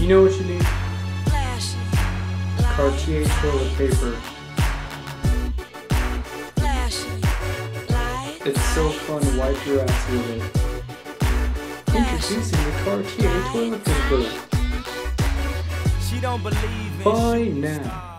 You know what you need? Cartier toilet paper. It's so fun to wipe your ass with it. Introducing the Cartier toilet paper. Buy now.